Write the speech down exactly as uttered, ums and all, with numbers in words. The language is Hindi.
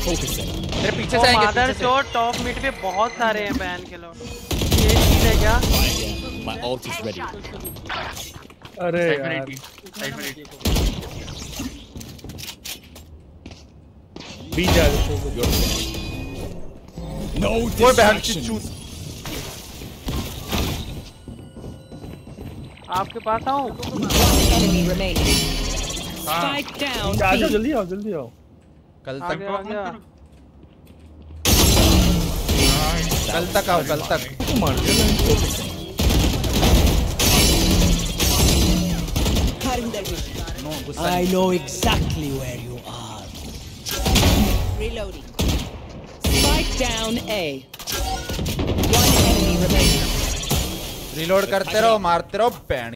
तेरे पीछे से आएंगे, मदर चोट टॉप मिड पे बहुत सारे हैं बैन के लोग। ये चीज है क्या? My ult is ready. अरे यार बी जा No कोई बहन की distraction. चूत। आपके पास आऊं? Enemy remaining. Spike down. आ जाओ B. जल्दी आओ जल्दी आओ। कल आ गया, आ तक गया। कल तक आओ, कल तक। तू मार दिया I know exactly where you are. Reloading. Spike down A. One enemy remaining. Reload करते रहो, मारते रहो, बैन